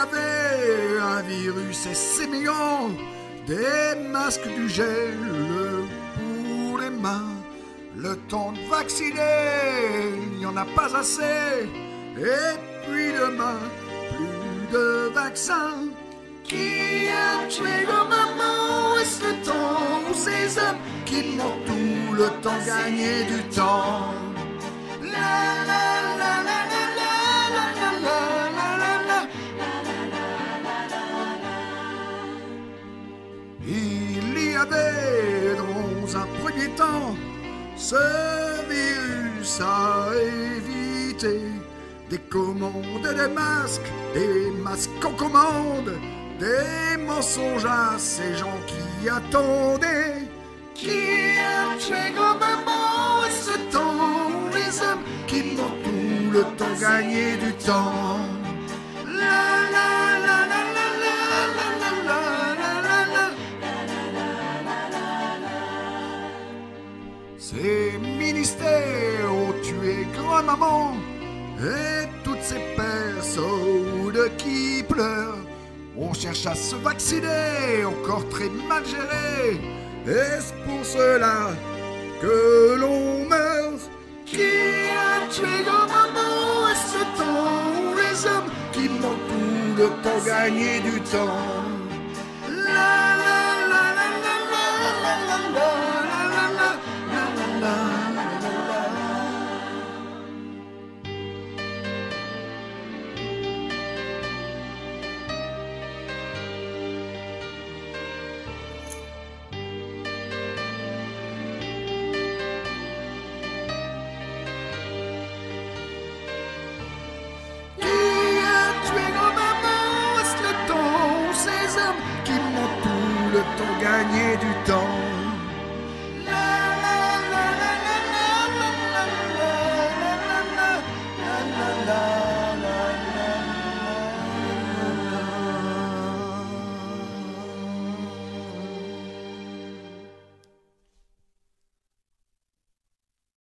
avait un virus et ses millions, des masques, du gel pour les mains. Le temps de vacciner, il n'y en a pas assez. Et puis demain, plus de vaccins. Qui a tué nos mamans? Est-ce le temps ou ces hommes qui m'ont tout le temps gagné du temps? La la la la la la la la la la. Il y avait dans un premier temps ce virus à éviter. Des commandes, des masques en commande, des mensonges à ces gens qui attendaient. Qui a tué grand-maman? Est-ce le temps ou les hommes qui m'ont tout le temps gagné du temps? La la la la la la la la la la. Ces ministères ont tué grand-maman et toutes ces personnes qui pleurent. On cherche à se vacciner, encore très mal géré. Est-ce pour cela que l'on meurt? Qui a tué grand-maman? Est-ce le temps ou les hommes qui m'ont tout le temps gagné du temps? La la la la la la la la la la la la. Qui m'ont tout le temps gagné du temps.